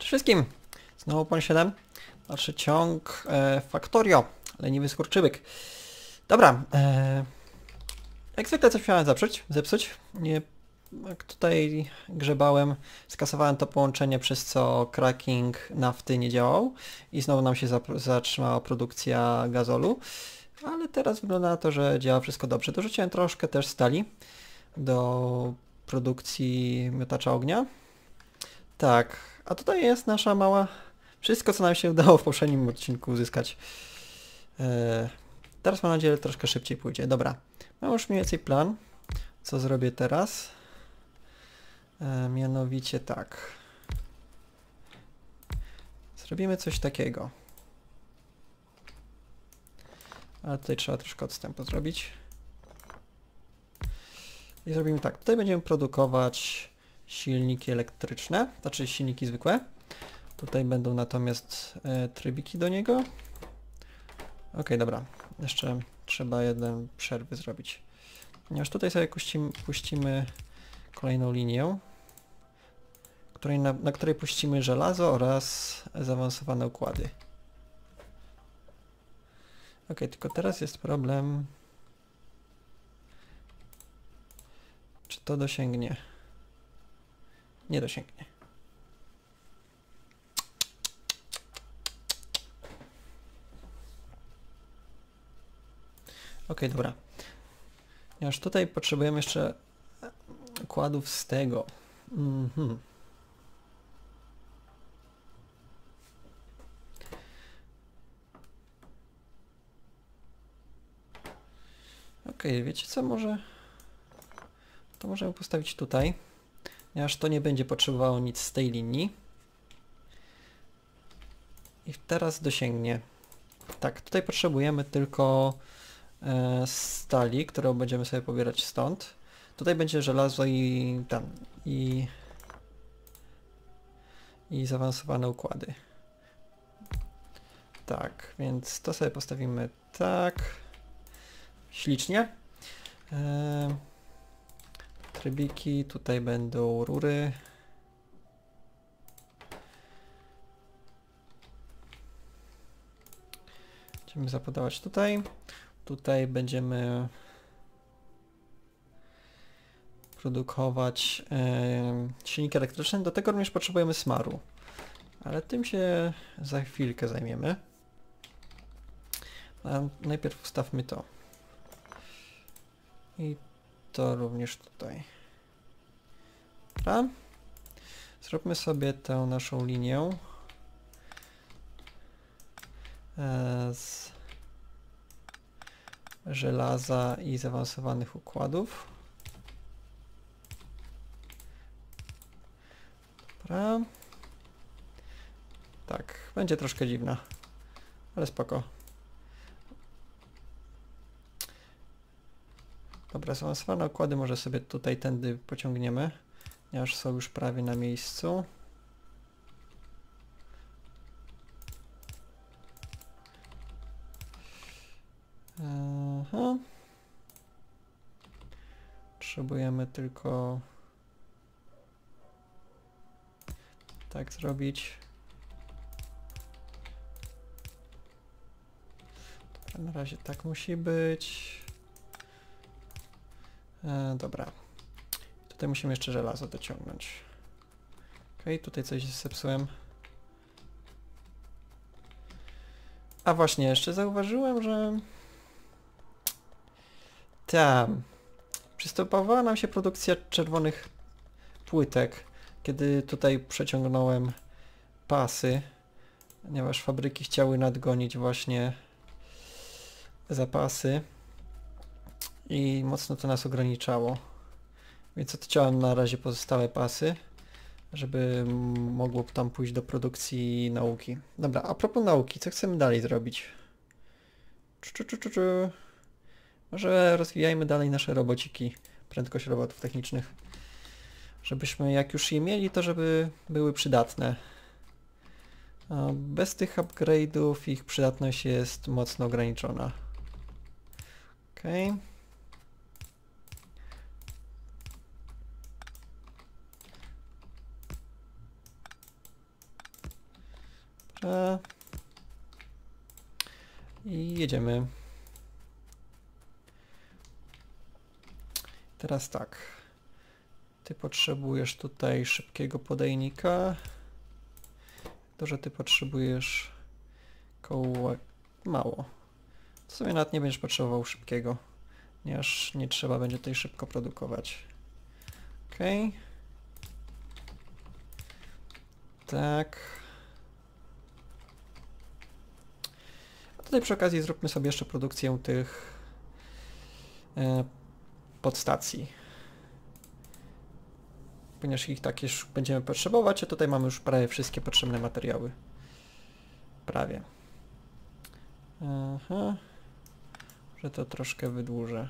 Cześć wszystkim! Znowu pan 7. Dalszy ciąg Factorio. Leniwy skurczybyk. Dobra. Jak zwykle coś miałem zepsuć. Nie, jak tutaj grzebałem, skasowałem to połączenie, przez co cracking nafty nie działał. I znowu nam się zatrzymała produkcja gazolu. Ale teraz wygląda na to, że działa wszystko dobrze. Dorzuciłem troszkę też stali do produkcji miotacza ognia. Tak, a tutaj jest nasza mała... Wszystko, co nam się udało w poprzednim odcinku uzyskać. Teraz mam nadzieję, że troszkę szybciej pójdzie. Dobra, mam już mniej więcej plan, co zrobię teraz. Mianowicie tak. Zrobimy coś takiego. Ale tutaj trzeba troszkę odstępu zrobić. I zrobimy tak. Tutaj będziemy produkować silniki elektryczne, znaczy silniki zwykłe. Tutaj będą natomiast trybiki do niego. Ok, dobra. Jeszcze trzeba jeden przerwy zrobić. Ponieważ tutaj sobie puścimy kolejną linię, na której puścimy żelazo oraz zaawansowane układy. Ok, tylko teraz jest problem. Czy to dosięgnie? Nie dosięgnie. Ok, dobra. Ponieważ tutaj potrzebujemy jeszcze układów z tego. Ok, wiecie co, może... To możemy postawić tutaj, ponieważ to nie będzie potrzebowało nic z tej linii. I teraz dosięgnie. Tak, tutaj potrzebujemy tylko stali, którą będziemy sobie pobierać stąd. Tutaj będzie żelazo i zaawansowane układy. Tak, więc to sobie postawimy tak. Ślicznie. Trybiki, tutaj będą rury. Będziemy zapodawać tutaj. Tutaj będziemy produkować silniki elektryczne. Do tego również potrzebujemy smaru. Ale tym się za chwilkę zajmiemy. A najpierw ustawmy to. I to również tutaj. Dobra. Zróbmy sobie tę naszą linię z żelaza i zaawansowanych układów. Dobra. Tak, będzie troszkę dziwna, ale spoko. Dobra, zaawansowane układy może sobie tutaj tędy pociągniemy, ponieważ są już prawie na miejscu. Aha. Potrzebujemy tylko tak zrobić. Dobra, na razie tak musi być. Dobra. Tutaj musimy jeszcze żelazo dociągnąć. Ok, tutaj coś zepsułem. A właśnie, jeszcze zauważyłem, że tam przystopowała nam się produkcja czerwonych płytek, kiedy tutaj przeciągnąłem pasy, ponieważ fabryki chciały nadgonić właśnie zapasy i mocno to nas ograniczało. Więc odciąłem na razie pozostałe pasy, żeby mogło tam pójść do produkcji nauki. Dobra, a propos nauki, co chcemy dalej zrobić? Może rozwijajmy dalej nasze robociki, prędkość robotów technicznych. Żebyśmy jak już je mieli, to żeby były przydatne. Bez tych upgrade'ów ich przydatność jest mocno ograniczona. Okej. trochę. I jedziemy. Teraz tak. Ty potrzebujesz tutaj szybkiego podajnika. To, że ty potrzebujesz koła mało. W sumie nawet nie będziesz potrzebował szybkiego, ponieważ nie trzeba będzie tutaj szybko produkować. Ok. Tak. A tutaj przy okazji zróbmy sobie jeszcze produkcję tych podstacji. Ponieważ ich tak już będziemy potrzebować, a tutaj mamy już prawie wszystkie potrzebne materiały. Prawie. Aha. Że to troszkę wydłużę.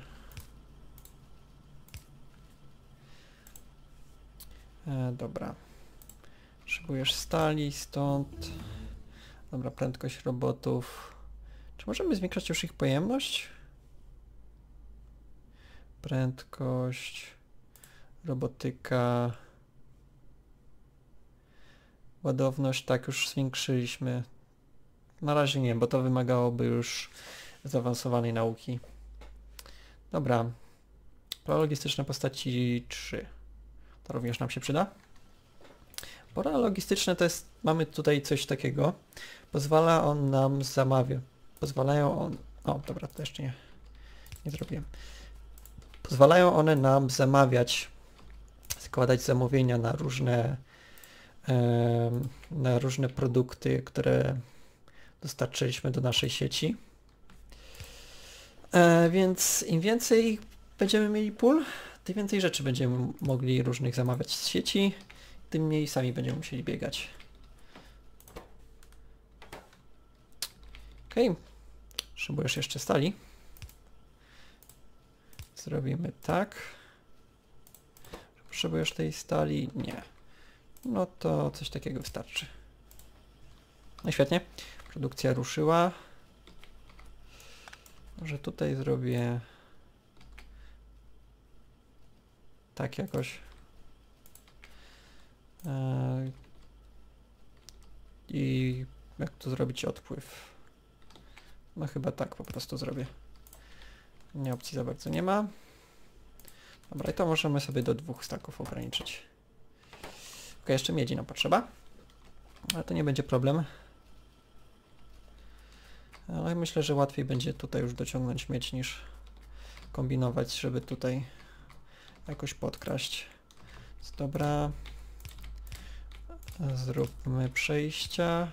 Dobra. Potrzebujesz stali, stąd. Dobra, prędkość robotów. Czy możemy zwiększać już ich pojemność? Prędkość, robotyka, ładowność, tak już zwiększyliśmy. Na razie nie, bo to wymagałoby już zaawansowanej nauki. Dobra. Pola logistyczne postaci 3. To również nam się przyda. Pola logistyczne to jest, mamy tutaj coś takiego. Pozwala on nam zamawiać. Pozwalają on... O, dobra, to jeszcze nie zrobiłem. Pozwalają one nam zamawiać, składać zamówienia na różne produkty, które dostarczyliśmy do naszej sieci. Więc im więcej będziemy mieli pól, tym więcej rzeczy będziemy mogli różnych zamawiać z sieci, tym mniej sami będziemy musieli biegać. Ok. Potrzebujesz jeszcze stali. Zrobimy tak. Potrzebujesz tej stali? Nie. No to coś takiego wystarczy. No świetnie. Produkcja ruszyła. Może tutaj zrobię tak jakoś. I jak tu zrobić odpływ? No chyba tak po prostu zrobię. Nie, opcji za bardzo nie ma. Dobra, i to możemy sobie do 2 staków ograniczyć. Ok, jeszcze miedzi nam potrzeba. Ale to nie będzie problem. Ale myślę, że łatwiej będzie tutaj już dociągnąć miedź niż kombinować, żeby tutaj jakoś podkraść. Więc dobra. Zróbmy przejścia.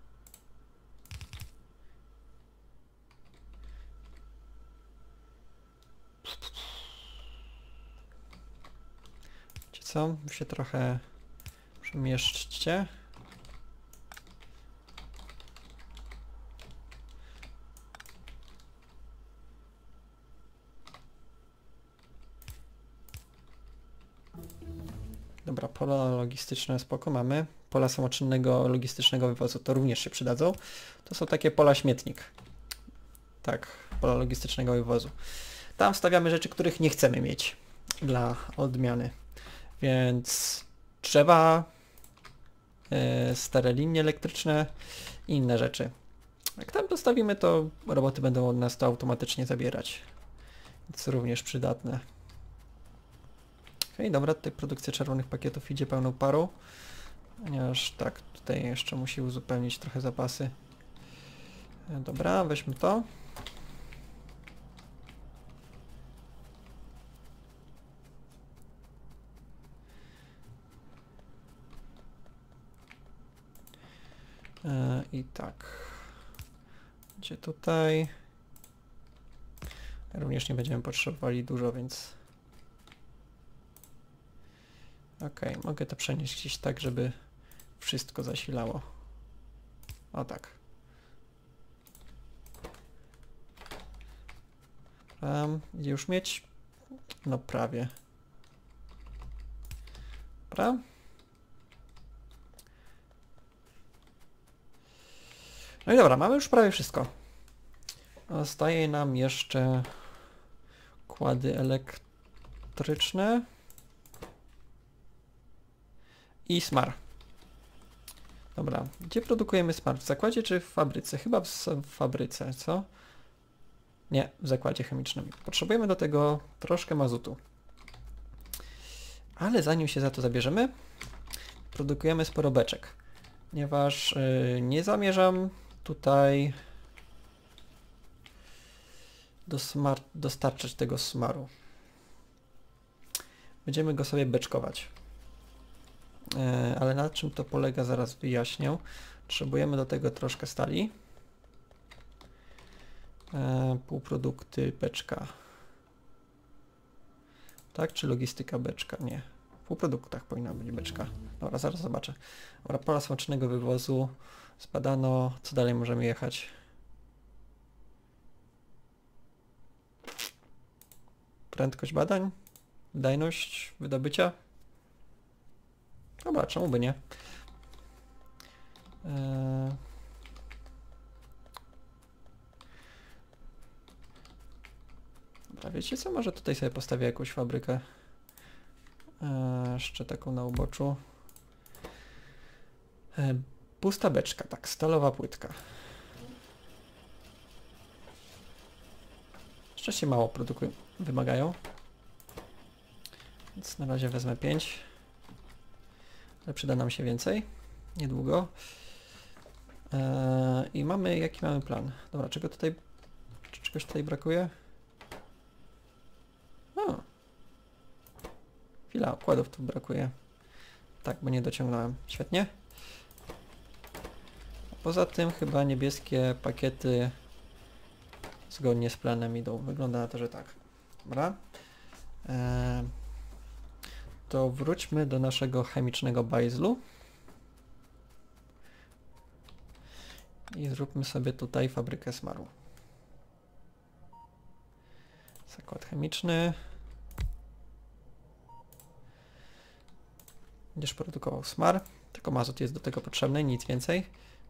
Wiecie co? Wy się trochę przemieszczcie. Dobra, pola logistyczne spoko mamy. Pola samoczynnego logistycznego wywozu to również się przydadzą. To są takie pola śmietnik. Tak, pola logistycznego wywozu. Tam wstawiamy rzeczy, których nie chcemy mieć dla odmiany. Więc drzewa, stare linie elektryczne i inne rzeczy. Jak tam dostawimy, to roboty będą od nas to automatycznie zabierać. Więc również przydatne. Okej, dobra, tutaj produkcja czerwonych pakietów idzie pełną parą. Ponieważ tak, tutaj jeszcze musi uzupełnić trochę zapasy. Dobra, weźmy to. I tak. Gdzie tutaj? Również nie będziemy potrzebowali dużo, więc... Ok, mogę to przenieść gdzieś tak, żeby wszystko zasilało. O tak. Gdzie już mieć? No prawie. Dobra. No i dobra, mamy już prawie wszystko. Zostaje nam jeszcze kłady elektryczne i smar. Dobra, gdzie produkujemy smar? W zakładzie czy w fabryce? Chyba w fabryce, co? Nie, w zakładzie chemicznym. Potrzebujemy do tego troszkę mazutu. Ale zanim się za to zabierzemy, produkujemy sporo beczek. Ponieważ nie zamierzam tutaj dostarczać tego smaru. Będziemy go sobie beczkować. Ale na czym to polega, zaraz wyjaśnię. Potrzebujemy do tego troszkę stali. Półprodukty beczka. Tak, czy logistyka beczka? Nie. W półproduktach powinna być beczka. Dobra, zaraz zobaczę. Dobra, pola smacznego wywozu. Zbadano. Co dalej możemy jechać? Prędkość badań? Wydajność wydobycia? Dobra, czemu by nie? Dobra, wiecie co? Może tutaj sobie postawię jakąś fabrykę. Jeszcze taką na uboczu. Pusta beczka, tak, stalowa płytka. Jeszcze się mało produkują, wymagają. Więc na razie wezmę 5. Ale przyda nam się więcej. Niedługo. I mamy, jaki mamy plan? Dobra, czegoś tutaj brakuje? O! Chwila, układów tu brakuje. Tak, bo nie dociągnąłem. Świetnie. Poza tym chyba niebieskie pakiety zgodnie z planem idą. Wygląda na to, że tak. Dobra. To wróćmy do naszego chemicznego bajzlu. I zróbmy sobie tutaj fabrykę smaru. Zakład chemiczny. Będziesz produkował smar. Tylko mazut jest do tego potrzebny, nic więcej.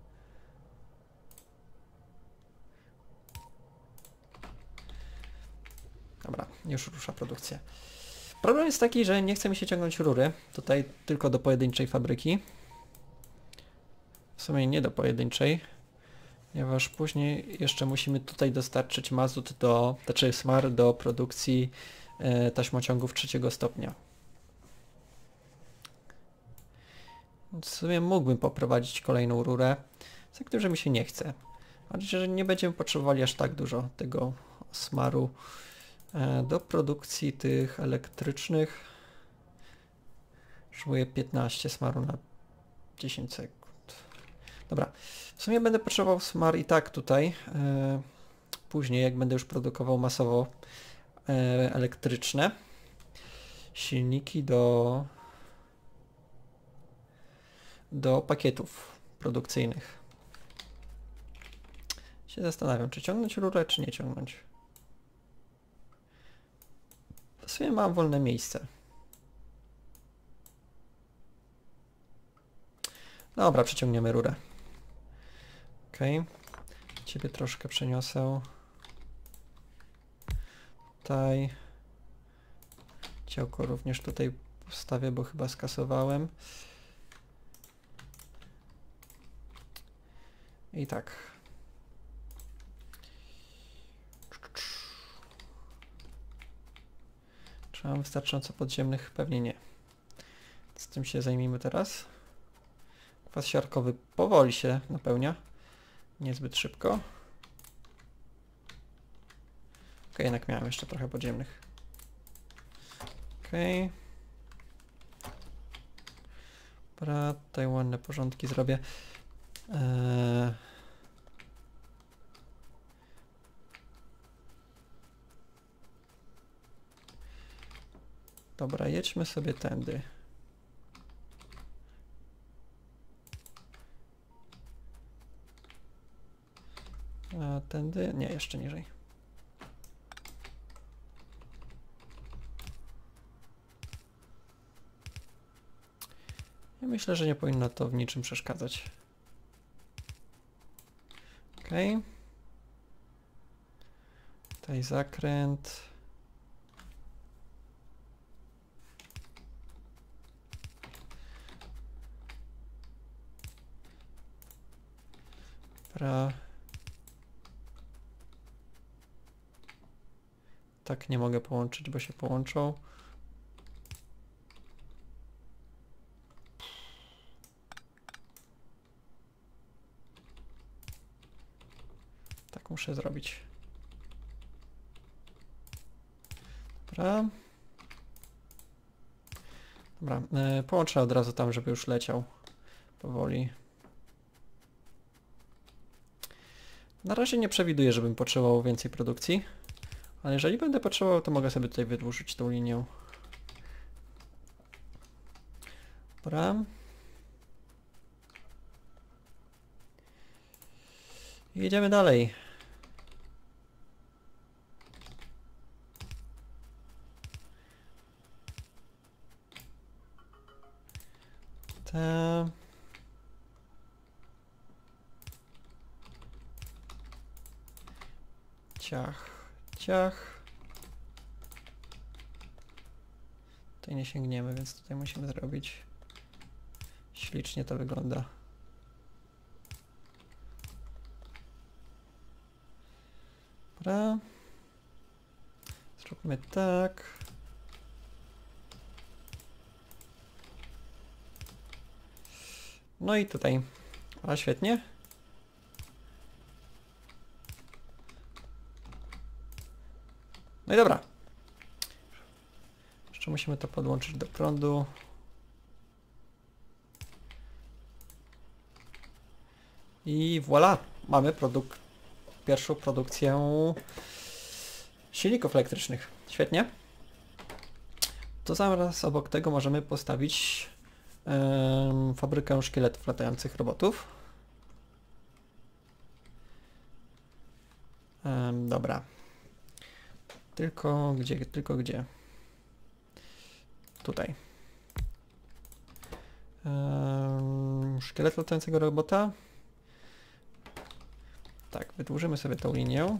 Dobra, już rusza produkcja. Problem jest taki, że nie chce mi się ciągnąć rury. Tutaj tylko do pojedynczej fabryki. W sumie nie do pojedynczej. Ponieważ później jeszcze musimy tutaj dostarczyć mazut znaczy smar do produkcji taśmociągów 3. stopnia. W sumie mógłbym poprowadzić kolejną rurę, za którą mi się nie chce. Znaczy, że nie będziemy potrzebowali aż tak dużo tego smaru do produkcji tych elektrycznych. Potrzebuję 15 smaru na 10 sekund. Dobra, w sumie będę potrzebował smar i tak tutaj. Później, jak będę już produkował masowo elektryczne silniki do pakietów produkcyjnych. Się zastanawiam, czy ciągnąć rurę, czy nie ciągnąć. W sumie mam wolne miejsce. Dobra, przeciągniemy rurę. Ok. Ciebie troszkę przeniosę. Tutaj. Działko również tutaj postawię, bo chyba skasowałem. I tak. Czy mam wystarczająco podziemnych? Pewnie nie. Z tym się zajmijmy teraz. Kwas siarkowy powoli się napełnia. Niezbyt szybko. Ok, jednak miałem jeszcze trochę podziemnych. Ok. Dobra, tutaj ładne porządki zrobię. Dobra, jedźmy sobie tędy. A tędy? Nie, jeszcze niżej. Ja myślę, że nie powinno to w niczym przeszkadzać. Ok. Tutaj zakręt. Dobra. Tak nie mogę połączyć, bo się połączą. Tak muszę zrobić. Dobra. Dobra, połączę od razu tam, żeby już leciał powoli. Na razie nie przewiduję, żebym potrzebował więcej produkcji, ale jeżeli będę potrzebował, to mogę sobie tutaj wydłużyć tą linię. Dobra. I jedziemy dalej. Te... Ciach, ciach. Tutaj nie sięgniemy, więc tutaj musimy zrobić. Ślicznie to wygląda. Dobra. Zróbmy tak. No i tutaj. A świetnie. No i dobra. Jeszcze musimy to podłączyć do prądu. I voilà! Mamy pierwszą produkcję silników elektrycznych. Świetnie. To zaraz obok tego możemy postawić fabrykę szkieletów latających robotów. Dobra. Tylko gdzie? Tylko gdzie? Tutaj. Szkielet latającego robota. Tak, wydłużymy sobie tą linię.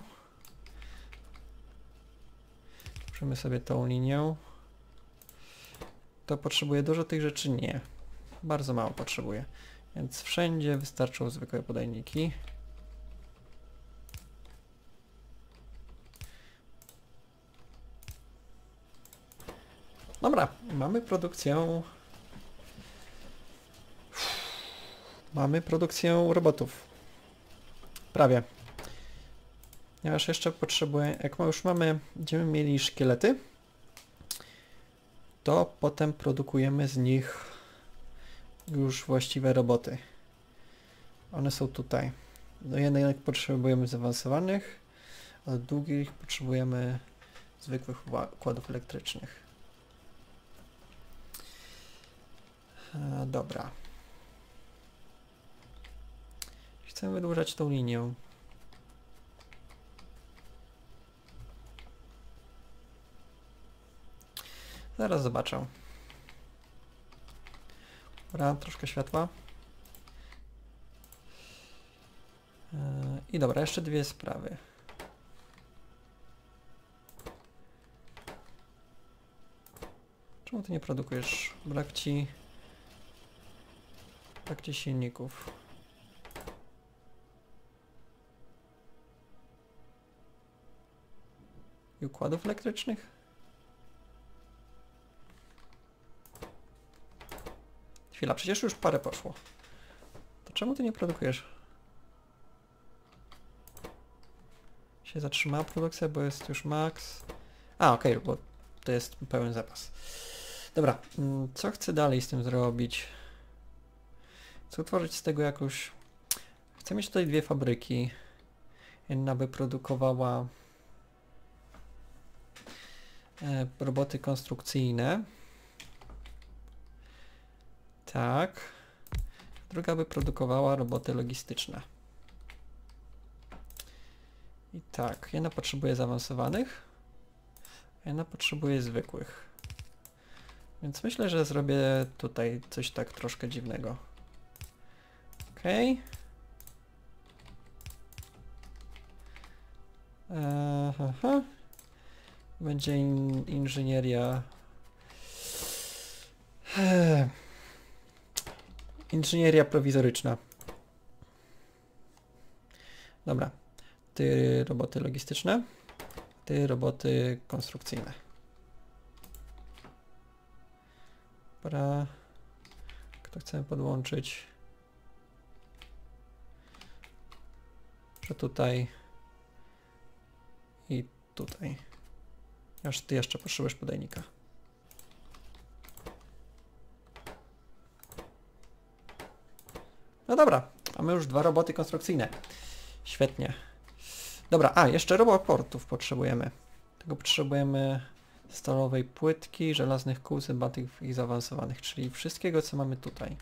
Wydłużymy sobie tą linię. To potrzebuje dużo tych rzeczy? Nie. Bardzo mało potrzebuje. Więc wszędzie wystarczą zwykłe podajniki. Dobra, mamy produkcję. Mamy produkcję robotów. Prawie. Ponieważ jeszcze potrzebuję, jak już będziemy mieli szkielety, to potem produkujemy z nich już właściwe roboty. One są tutaj. Do jednych potrzebujemy zaawansowanych, a do drugich potrzebujemy zwykłych układów elektrycznych. Dobra. Chcę wydłużać tą linię. Zaraz zobaczę. Dobra, troszkę światła. I dobra, jeszcze dwie sprawy. Czemu ty nie produkujesz? Brak ci silników. I układów elektrycznych? Chwila, przecież już parę poszło. To czemu ty nie produkujesz? Się zatrzymała produkcja, bo jest już max. A, okej, bo to jest pełen zapas. Dobra, co chcę dalej z tym zrobić? Chcę utworzyć z tego jakąś... Chcę mieć tutaj dwie fabryki. Jedna by produkowała roboty konstrukcyjne. Tak. Druga by produkowała roboty logistyczne. I tak, jedna potrzebuje zaawansowanych, a jedna potrzebuje zwykłych. Więc myślę, że zrobię tutaj coś tak troszkę dziwnego. Okej. Będzie inżynieria... Inżynieria prowizoryczna. Dobra. Ty roboty logistyczne, ty roboty konstrukcyjne. Dobra. Kto chcemy podłączyć? Że tutaj i tutaj. Aż ty jeszcze potrzebujesz podajnika. No dobra, mamy już 2 roboty konstrukcyjne. Świetnie. Dobra, jeszcze roboportów potrzebujemy. Tego potrzebujemy stalowej płytki, żelaznych kół, zębatych i zaawansowanych, czyli wszystkiego, co mamy tutaj.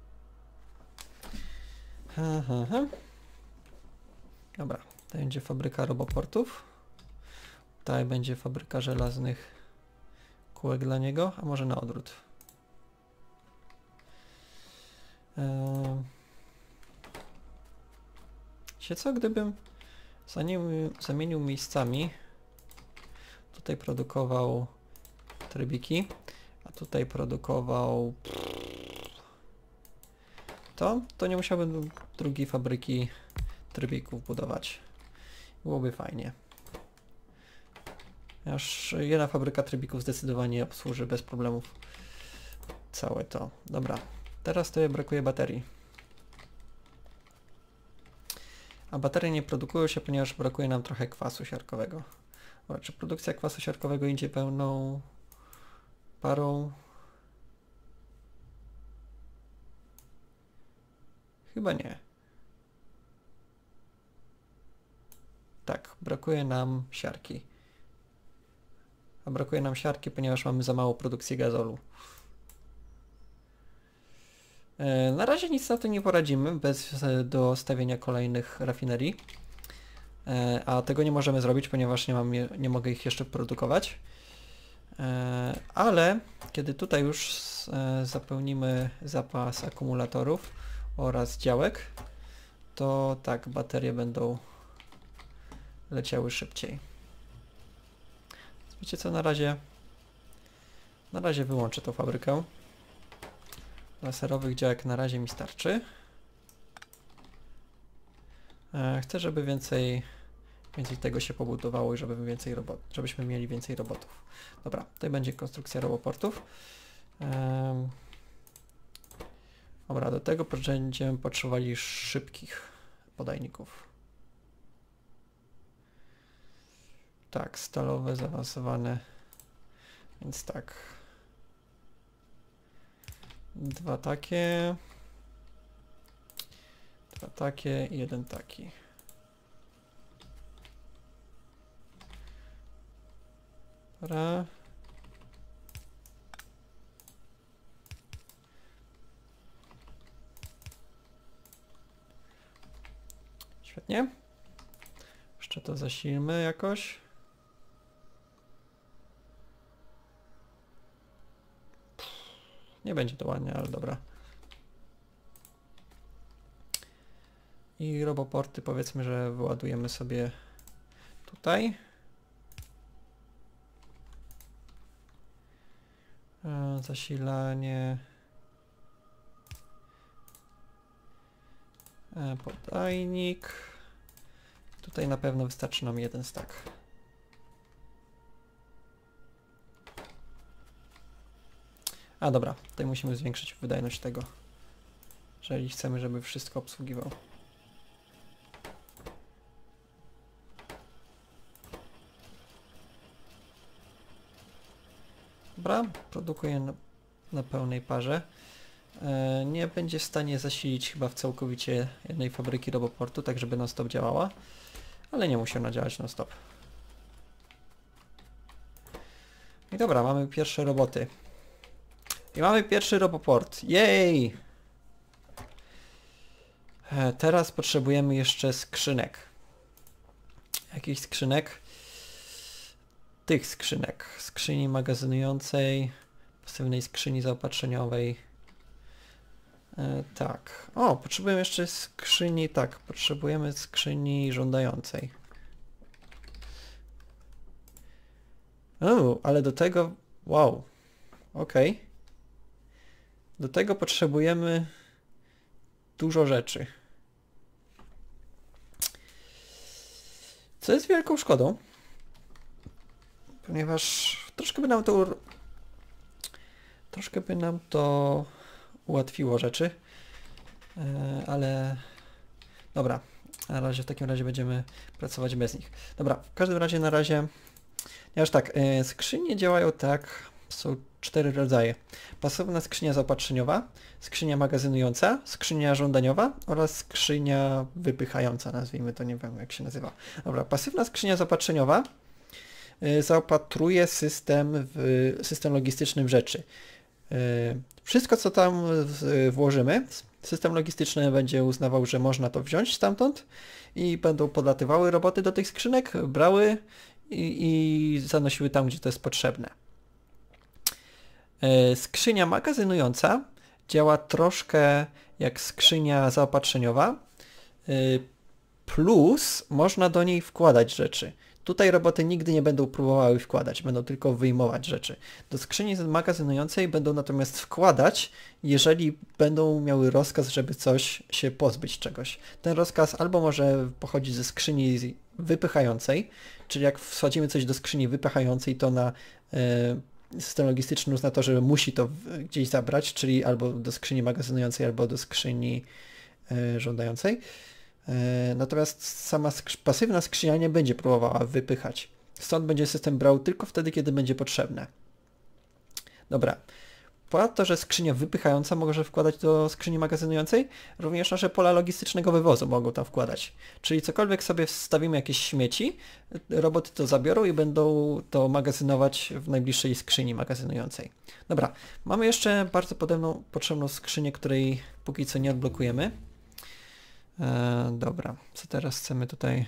Dobra, to będzie fabryka roboportów. Tutaj będzie fabryka żelaznych kółek dla niego, a może na odwrót. Wiecie co, gdybym zamienił miejscami, tutaj produkował trybiki, a tutaj produkował to nie musiałbym drugiej fabryki trybików budować. Byłoby fajnie. Aż jedna fabryka trybików zdecydowanie obsłuży bez problemów całe to. Dobra, teraz to brakuje baterii. A baterie nie produkują się, ponieważ brakuje nam trochę kwasu siarkowego. Dobra, czy produkcja kwasu siarkowego idzie pełną parą? Chyba nie. Tak, brakuje nam siarki. A brakuje nam siarki, ponieważ mamy za mało produkcji gazolu. Na razie nic na to nie poradzimy bez dostawienia kolejnych rafinerii. A tego nie możemy zrobić, ponieważ nie mogę ich jeszcze produkować. Ale kiedy tutaj już zapełnimy zapas akumulatorów oraz działek, to tak, baterie będą leciały szybciej. Wiecie co, na razie wyłączę tą fabrykę. Laserowych działek na razie mi starczy. Chcę, żeby więcej tego się pobudowało i żebyśmy mieli więcej robotów. Dobra, tutaj będzie konstrukcja roboportów. Dobra, do tego będziemy potrzebowali szybkich podajników. Tak, stalowe, zaawansowane. Więc tak. 2 takie. 2 takie i 1 taki. Dobra. Świetnie. Jeszcze to zasilmy jakoś. Nie będzie to ładnie, ale dobra. I roboporty powiedzmy, że wyładujemy sobie tutaj. Zasilanie. Podajnik. Tutaj na pewno wystarczy nam 1 stack. A dobra, tutaj musimy zwiększyć wydajność tego, jeżeli chcemy, żeby wszystko obsługiwał. Dobra, produkuję na pełnej parze. Nie będzie w stanie zasilić chyba całkowicie jednej fabryki roboportu, tak żeby non-stop działała, ale nie musi ona działać non-stop. I dobra, mamy pierwsze roboty. I mamy pierwszy roboport. Jej! Teraz potrzebujemy jeszcze skrzynek. Jakichś skrzynek? Tych skrzynek. Skrzyni magazynującej, pasywnej skrzyni zaopatrzeniowej. Tak. O, potrzebujemy jeszcze skrzyni, tak, potrzebujemy skrzyni żądającej. O, ale do tego... Wow. Okej. Do tego potrzebujemy dużo rzeczy. Co jest wielką szkodą, ponieważ troszkę by nam to ułatwiło rzeczy, ale dobra, w takim razie będziemy pracować bez nich. Dobra, w każdym razie na razie, aż tak, skrzynie działają tak, są 4 rodzaje. Pasywna skrzynia zaopatrzeniowa, skrzynia magazynująca, skrzynia żądaniowa oraz skrzynia wypychająca, nazwijmy to, nie wiem jak się nazywa. Dobra, pasywna skrzynia zaopatrzeniowa zaopatruje system logistyczny w rzeczy. Wszystko co tam włożymy, system logistyczny będzie uznawał, że można to wziąć stamtąd i będą podlatywały roboty do tych skrzynek, brały i zanosiły tam, gdzie to jest potrzebne. Skrzynia magazynująca działa troszkę jak skrzynia zaopatrzeniowa, plus można do niej wkładać rzeczy. Tutaj roboty nigdy nie będą próbowały wkładać, będą tylko wyjmować rzeczy. Do skrzyni magazynującej będą natomiast wkładać, jeżeli będą miały rozkaz, żeby coś się pozbyć czegoś. Ten rozkaz albo może pochodzić ze skrzyni wypychającej, czyli jak wsadzimy coś do skrzyni wypychającej, to na system logistyczny uzna to, że musi to gdzieś zabrać, czyli albo do skrzyni magazynującej, albo do skrzyni żądającej. Natomiast sama pasywna skrzynia nie będzie próbowała wypychać. Stąd będzie system brał tylko wtedy, kiedy będzie potrzebne. Dobra. Ponadto, że skrzynia wypychająca może wkładać do skrzyni magazynującej, również nasze pola logistycznego wywozu mogą tam wkładać. Czyli cokolwiek sobie wstawimy jakieś śmieci, roboty to zabiorą i będą to magazynować w najbliższej skrzyni magazynującej. Dobra, mamy jeszcze bardzo potrzebną skrzynię, której póki co nie odblokujemy. Dobra, co teraz chcemy tutaj?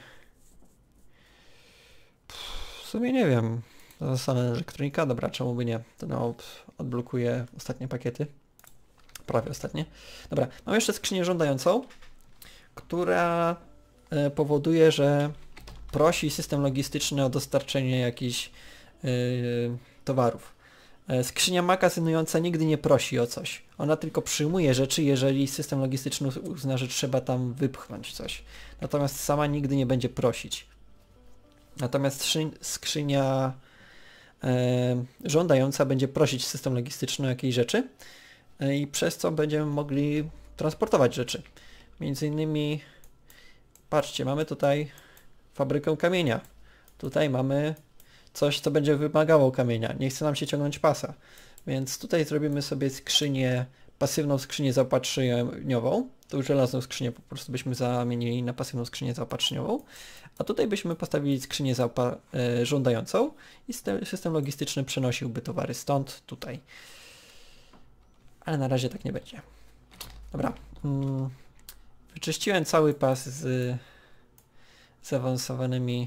W sumie nie wiem. Zostanę elektronika, dobra, czemu by nie? To odblokuje ostatnie pakiety. Prawie ostatnie. Dobra, mam jeszcze skrzynię żądającą, która powoduje, że prosi system logistyczny o dostarczenie jakichś towarów. Skrzynia magazynująca nigdy nie prosi o coś. Ona tylko przyjmuje rzeczy, jeżeli system logistyczny uzna, że trzeba tam wypchnąć coś. Natomiast sama nigdy nie będzie prosić. Natomiast skrzynia żądająca będzie prosić system logistyczny o jakieś rzeczy i przez co będziemy mogli transportować rzeczy. Między innymi, patrzcie, mamy tutaj fabrykę kamienia. Tutaj mamy coś, co będzie wymagało kamienia. Nie chce nam się ciągnąć pasa. Więc tutaj zrobimy sobie skrzynię, pasywną skrzynię zaopatrzeniową. Tą żelazną skrzynię po prostu byśmy zamienili na pasywną skrzynię zaopatrzeniową. A tutaj byśmy postawili skrzynię żądającą i system logistyczny przenosiłby towary stąd, tutaj. Ale na razie tak nie będzie. Dobra. Wyczyściłem cały pas z zaawansowanymi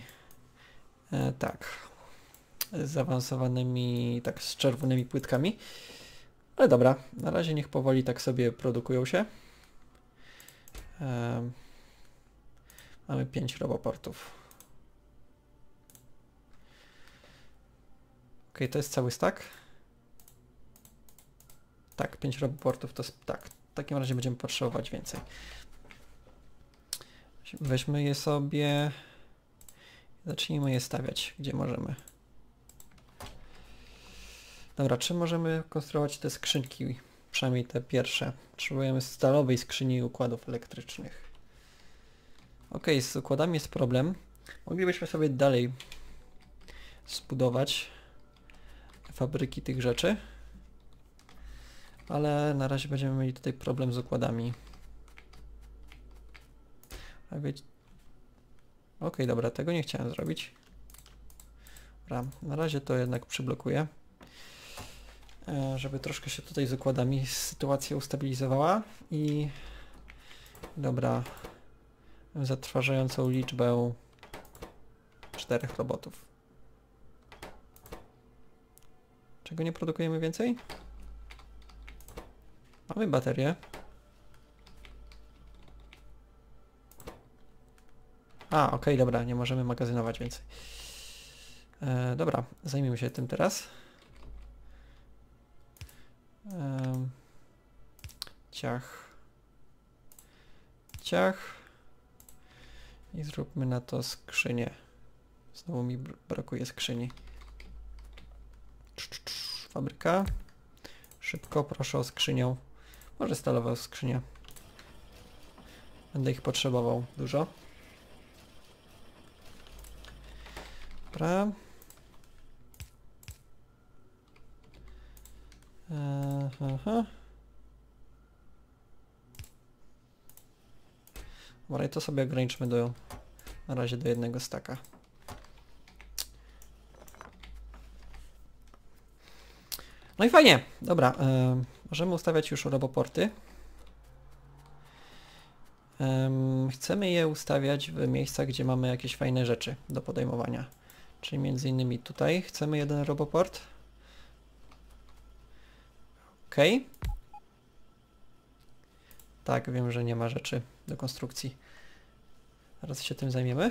z czerwonymi płytkami. Ale dobra, na razie niech powoli tak sobie produkują się. Mamy 5 roboportów. Ok, to jest cały stack. Tak, 5 roboportów to jest tak. W takim razie będziemy potrzebować więcej. Weźmy je sobie. Zacznijmy je stawiać, gdzie możemy. Dobra, czy możemy konstruować te skrzynki? Przynajmniej te pierwsze. Potrzebujemy stalowej skrzyni układów elektrycznych. Ok, z układami jest problem. Moglibyśmy sobie dalej zbudować fabryki tych rzeczy. Ale na razie będziemy mieli tutaj problem z układami. A wiecie... Ok, dobra, tego nie chciałem zrobić. Dobra, na razie to jednak przyblokuję. Żeby troszkę się tutaj z układami sytuacja ustabilizowała i dobra, zatrważającą liczbę 4 robotów. Czego nie produkujemy więcej? Mamy baterię. Ok, dobra, nie możemy magazynować więcej. Dobra, zajmijmy się tym teraz. Ciach. Ciach. I zróbmy na to skrzynię Znowu mi brakuje skrzyni. Fabryka. Szybko, proszę o skrzynię. Może stalową skrzynię. Będę ich potrzebował dużo. Dobra. Aha. Dobra, i to sobie ograniczmy na razie do jednego staka. No i fajnie, dobra, możemy ustawiać już roboporty. Chcemy je ustawiać w miejscach, gdzie mamy jakieś fajne rzeczy do podejmowania. Czyli między innymi tutaj chcemy jeden roboport. Ok. Tak, wiem, że nie ma rzeczy do konstrukcji. Zaraz się tym zajmiemy.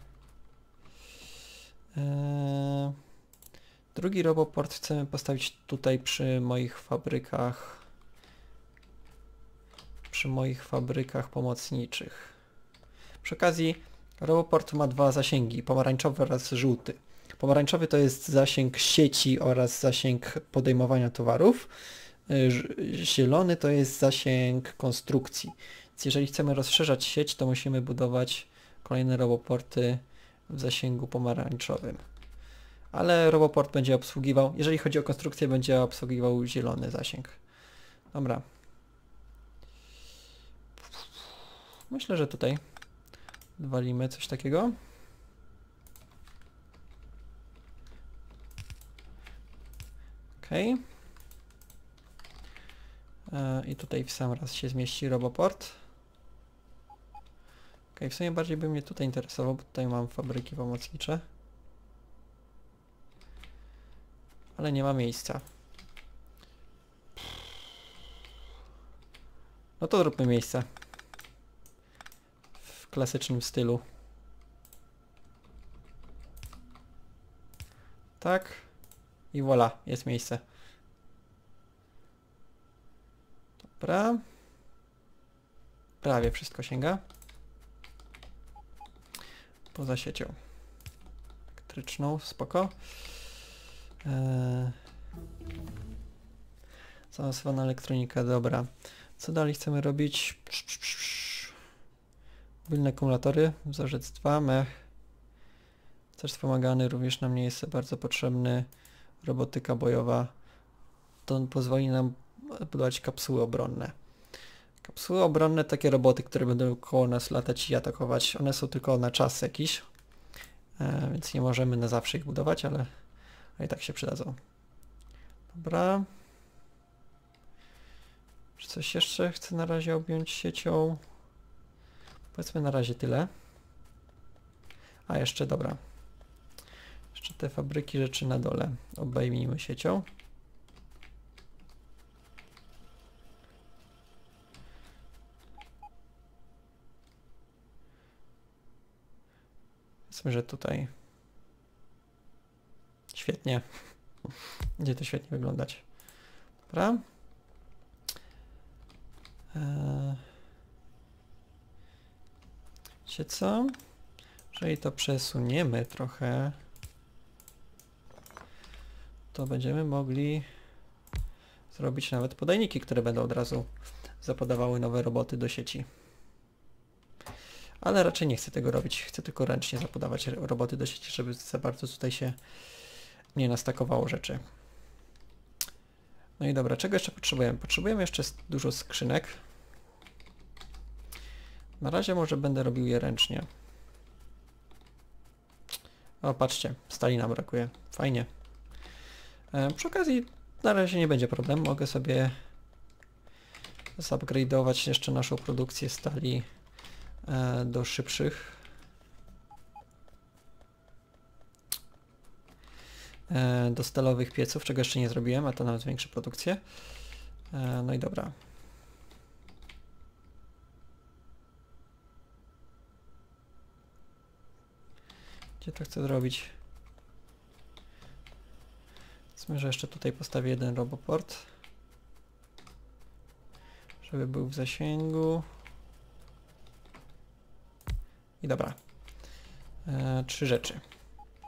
Drugi roboport chcemy postawić tutaj przy moich fabrykach. Przy moich fabrykach pomocniczych. Przy okazji roboport ma dwa zasięgi, pomarańczowy oraz żółty. Pomarańczowy to jest zasięg sieci oraz zasięg podejmowania towarów. Zielony to jest zasięg konstrukcji. Więc jeżeli chcemy rozszerzać sieć, to musimy budować kolejne roboporty w zasięgu pomarańczowym. Ale roboport będzie obsługiwał, jeżeli chodzi o konstrukcję, będzie obsługiwał zielony zasięg. Dobra. Myślę, że tutaj walimy coś takiego. Ok. I tutaj w sam raz się zmieści roboport. Ok, w sumie bardziej by mnie tutaj interesował, bo tutaj mam fabryki pomocnicze. Ale nie ma miejsca. No to zróbmy miejsce. W klasycznym stylu. Tak. I voilà, jest miejsce. Dobra. Prawie wszystko sięga. Poza siecią elektryczną, spoko. Zaawansowana elektronika, dobra. Co dalej chcemy robić? Mobilne akumulatory, wzorzec 2, mech. Też wspomagany, również nam nie jest bardzo potrzebny. Robotyka bojowa. To pozwoli nam budować kapsuły obronne. Kapsuły obronne, takie roboty, które będą koło nas latać i atakować. One są tylko na czas jakiś, więc nie możemy na zawsze ich budować, ale i tak się przydadzą. Dobra. Czy coś jeszcze chcę na razie objąć siecią? Powiedzmy na razie tyle. A jeszcze, dobra. Jeszcze te fabryki rzeczy na dole obejmijmy siecią. Powiedzmy, że tutaj. Świetnie. Będzie to świetnie wyglądać. Dobra. Wiecie co? Jeżeli to przesuniemy trochę, to będziemy mogli zrobić nawet podajniki, które będą od razu zapodawały nowe roboty do sieci. Ale raczej nie chcę tego robić. Chcę tylko ręcznie zapodawać roboty do sieci, żeby za bardzo tutaj się nie nastakowało rzeczy. No i dobra, czego jeszcze potrzebujemy? Potrzebujemy jeszcze dużo skrzynek. Na razie może będę robił je ręcznie. O, patrzcie, stali nam brakuje. Fajnie. Przy okazji na razie nie będzie problem. Mogę sobie zupgrade'ować jeszcze naszą produkcję stali do szybszych. Do stalowych pieców, czego jeszcze nie zrobiłem, a to nam zwiększy produkcję. No i dobra. Gdzie to chcę zrobić? Powiedzmy, że jeszcze tutaj postawię jeden roboport, żeby był w zasięgu. I dobra. 3 rzeczy.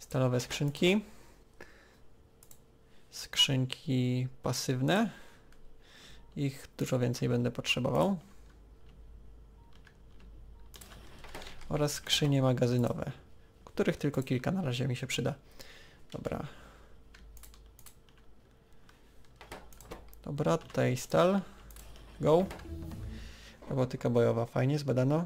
Stalowe skrzynki. Skrzynki pasywne. Ich dużo więcej będę potrzebował. Oraz skrzynie magazynowe, których tylko kilka na razie mi się przyda. Dobra. Dobra, tutaj stal. Go. Robotyka bojowa, fajnie, zbadano.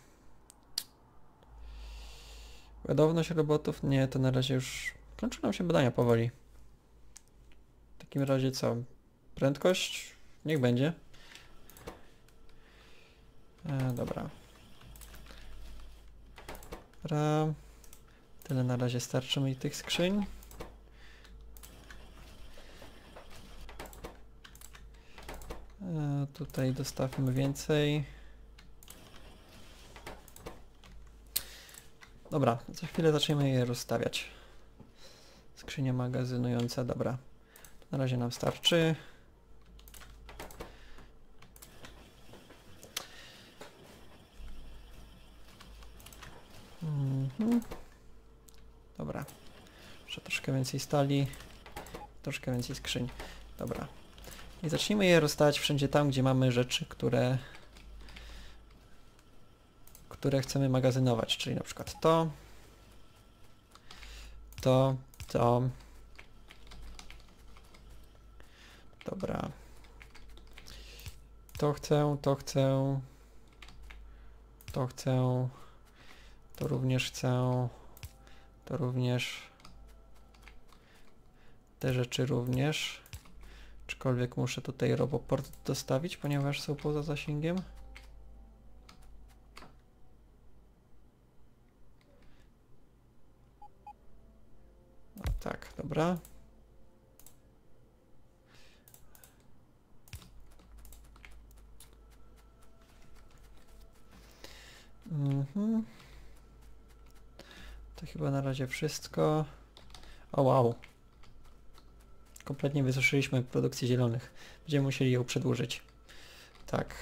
Ładowność robotów? Nie, to na razie już kończą nam się badania powoli. W takim razie co? Prędkość? Niech będzie. Dobra. Dobra. Tyle na razie starczy mi tych skrzyń. Tutaj dostawmy więcej. Dobra, za chwilę zaczniemy je rozstawiać. Skrzynia magazynująca, dobra. Na razie nam starczy. Dobra. Jeszcze troszkę więcej stali. Troszkę więcej skrzyń. Dobra. I zacznijmy je rozstawiać wszędzie tam, gdzie mamy rzeczy, które chcemy magazynować, czyli na przykład to, dobra, to chcę, to również chcę, to również, te rzeczy również, aczkolwiek muszę tutaj roboport dostawić, ponieważ są poza zasięgiem. Tak, dobra. To chyba na razie wszystko. O wow. Kompletnie wysuszyliśmy produkcję zielonych. Będziemy musieli ją przedłużyć. Tak.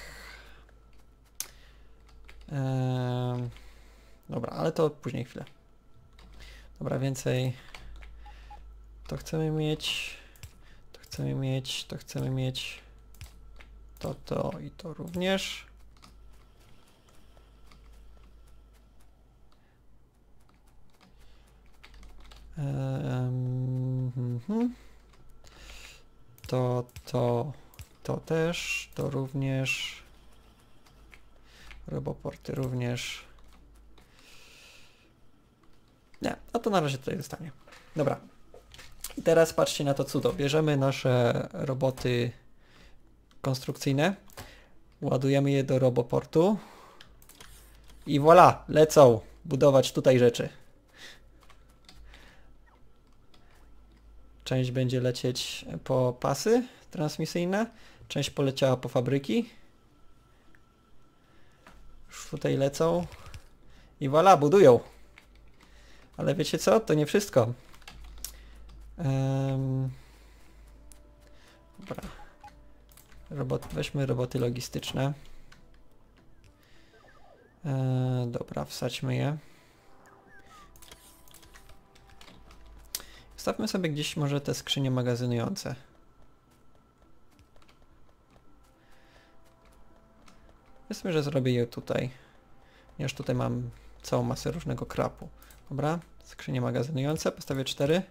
Dobra, ale to później chwilę. Dobra, więcej. To chcemy mieć. To chcemy mieć. To chcemy mieć. To i to również. To też, to również. Roboporty również. Nie, a to na razie tutaj zostanie. Dobra. I teraz patrzcie na to cudo. Bierzemy nasze roboty konstrukcyjne, ładujemy je do roboportu i voilà, lecą budować tutaj rzeczy. Część będzie lecieć po pasy transmisyjne, część poleciała po fabryki. Już tutaj lecą i voilà, budują. Ale wiecie co? To nie wszystko. Dobra. Weźmy roboty logistyczne. Dobra, wsadźmy je. Wstawmy sobie gdzieś może te skrzynie magazynujące. Powiedzmy, że zrobię je tutaj. Ponieważ tutaj mam całą masę różnego krapu. Dobra, skrzynie magazynujące, postawię 4.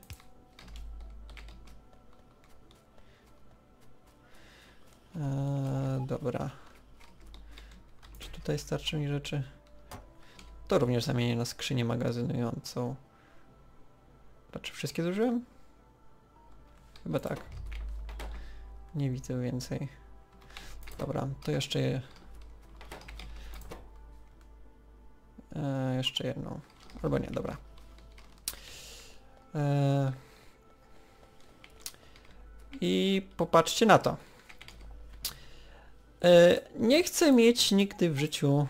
Dobra. Czy tutaj starczy mi rzeczy? To również zamienię na skrzynię magazynującą. Czy wszystkie zużyłem? Chyba tak. Nie widzę więcej. Dobra, to jeszcze je... jeszcze jedną. Albo nie, dobra. I popatrzcie na to. Nie chcę mieć nigdy w życiu...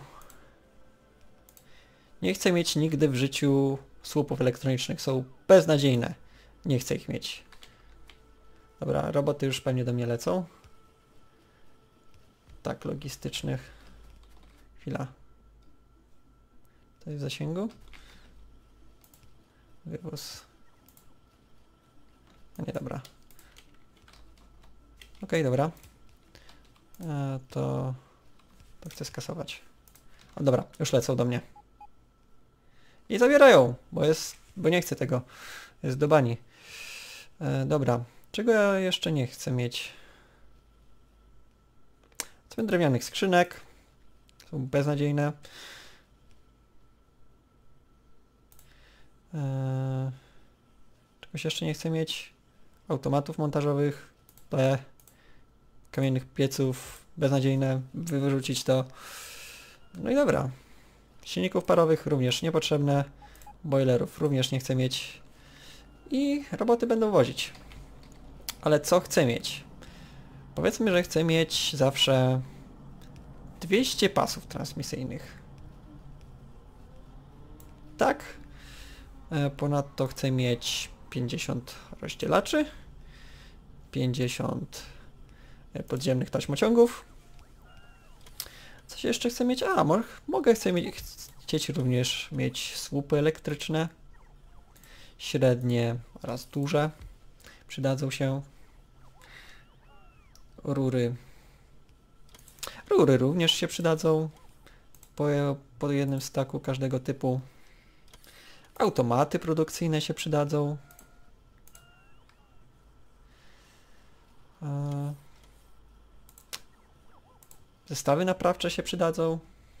Nie chcę mieć nigdy w życiu słupów elektronicznych. Są beznadziejne. Nie chcę ich mieć. Dobra, roboty już pewnie do mnie lecą. Tak, logistycznych. Chwila. To jest w zasięgu. Wywóz. A nie, dobra. Okej, dobra. To chcę skasować. O, dobra, już lecą do mnie. I zabierają, bo nie chcę tego. Jest do bani. Dobra, czego ja jeszcze nie chcę mieć? Chcę drewnianych skrzynek. Są beznadziejne. Czegoś jeszcze nie chcę mieć. Automatów montażowych. Kamiennych pieców. Beznadziejne. Wyrzucić to. No i dobra. Silników parowych również niepotrzebne. Boilerów również nie chcę mieć. I roboty będą wozić. Ale co chcę mieć? Powiedzmy, że chcę mieć zawsze 200 pasów transmisyjnych. Tak. Ponadto chcę mieć 50 rozdzielaczy. 50 podziemnych taśmociągów. Coś jeszcze chcę mieć? Mogę chcieć również mieć słupy elektryczne. Średnie oraz duże. Przydadzą się. Rury. Rury również się przydadzą. Po jednym staku każdego typu. Automaty produkcyjne się przydadzą. Zestawy naprawcze się przydadzą.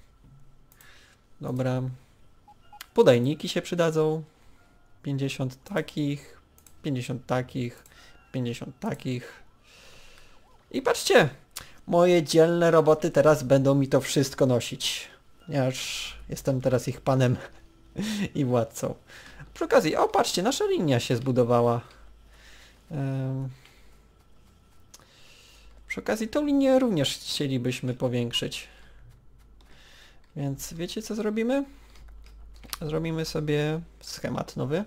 Dobra. Podajniki się przydadzą. 50 takich. 50 takich. 50 takich. I patrzcie! Moje dzielne roboty teraz będą mi to wszystko nosić. Ponieważ jestem teraz ich panem i władcą. Przy okazji, o patrzcie, nasza linia się zbudowała. Przy okazji tą linię również chcielibyśmy powiększyć. Więc wiecie co zrobimy? Zrobimy sobie schemat nowy.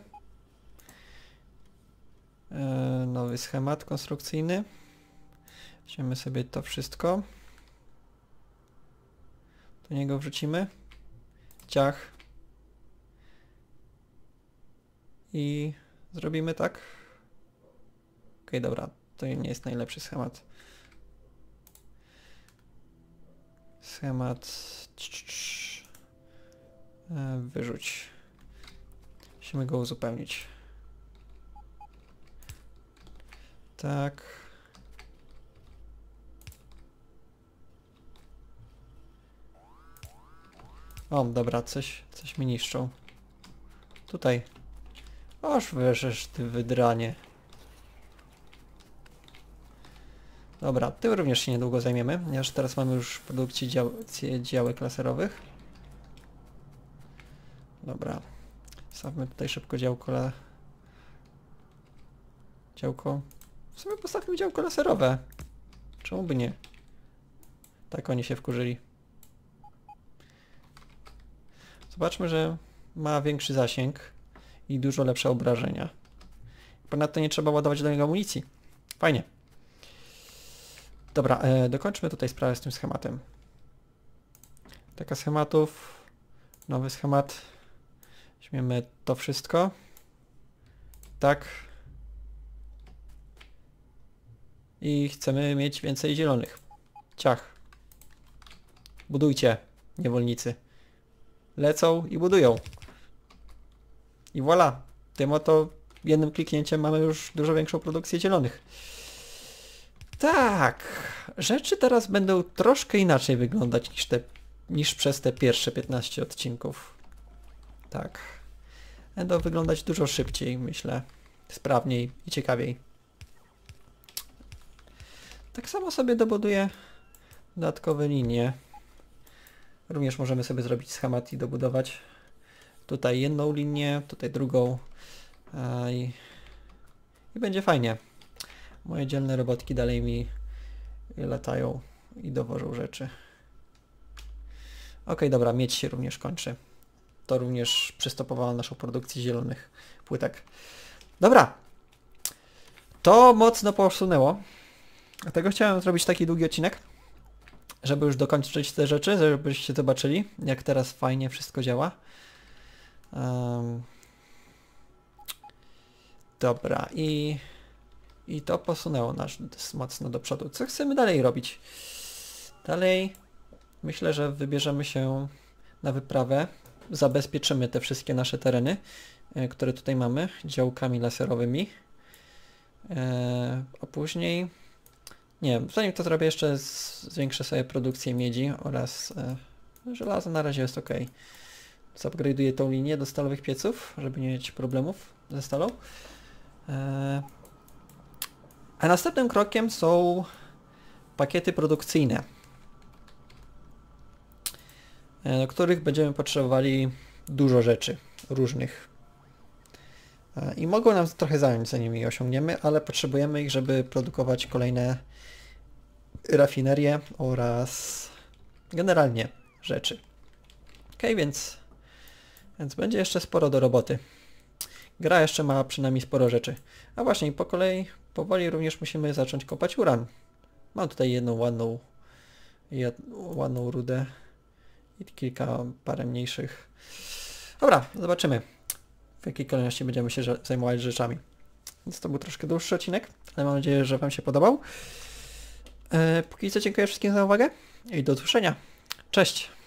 Nowy schemat konstrukcyjny. Weźmiemy sobie to wszystko. Do niego wrzucimy. Ciach. I zrobimy tak. Okej, dobra. To nie jest najlepszy schemat. Schemat. Wyrzuć. Musimy go uzupełnić. Tak. O, dobra, coś mi niszczą. Tutaj. Oż wyżesz, ty wydranie. Dobra, tym również się niedługo zajmiemy, ponieważ teraz mamy już w produkcji działek laserowych. Dobra. Stawmy tutaj szybko działko. W sumie postawmy działko laserowe. Czemu by nie? Tak oni się wkurzyli. Zobaczmy, że ma większy zasięg i dużo lepsze obrażenia. Ponadto nie trzeba ładować do niego amunicji. Fajnie. Dobra, dokończmy tutaj sprawę z tym schematem. Taka schematów. Nowy schemat. Weźmiemy to wszystko. Tak. I chcemy mieć więcej zielonych. Ciach. Budujcie, niewolnicy. Lecą i budują. I voilà. Tym oto jednym kliknięciem mamy już dużo większą produkcję zielonych. Tak. Rzeczy teraz będą troszkę inaczej wyglądać niż przez te pierwsze 15 odcinków. Tak. Będą wyglądać dużo szybciej, myślę. Sprawniej i ciekawiej. Tak samo sobie dobuduję dodatkowe linie. Również możemy sobie zrobić schemat i dobudować. Tutaj jedną linię, tutaj drugą. I będzie fajnie. Moje dzielne robotki dalej mi latają i dowożą rzeczy. Ok, dobra, miedź się również kończy. To również przystopowało naszą produkcję zielonych płytek. Dobra. To mocno posunęło. Dlatego chciałem zrobić taki długi odcinek, żeby już dokończyć te rzeczy, żebyście zobaczyli, jak teraz fajnie wszystko działa. Dobra, i I to posunęło nas dosyć mocno do przodu. Co chcemy dalej robić? Dalej myślę, że wybierzemy się na wyprawę. Zabezpieczymy te wszystkie nasze tereny, które tutaj mamy, działkami laserowymi. A później... Nie, zanim to zrobię, jeszcze zwiększę sobie produkcję miedzi oraz żelaza. Na razie jest ok. Zupgrade'uję tą linię do stalowych pieców, żeby nie mieć problemów ze stalą. A następnym krokiem są pakiety produkcyjne, do których będziemy potrzebowali dużo rzeczy różnych. I mogą nam trochę zająć, zanim je osiągniemy, ale potrzebujemy ich, żeby produkować kolejne rafinerie oraz generalnie rzeczy. Ok, więc będzie jeszcze sporo do roboty. Gra jeszcze ma przynajmniej sporo rzeczy. A właśnie, po kolei, powoli również musimy zacząć kopać uran. Mam tutaj jedną ładną rudę i parę mniejszych. Dobra, zobaczymy, w jakiej kolejności będziemy się zajmować rzeczami. Więc to był troszkę dłuższy odcinek, ale mam nadzieję, że Wam się podobał. Póki co dziękuję wszystkim za uwagę i do usłyszenia. Cześć!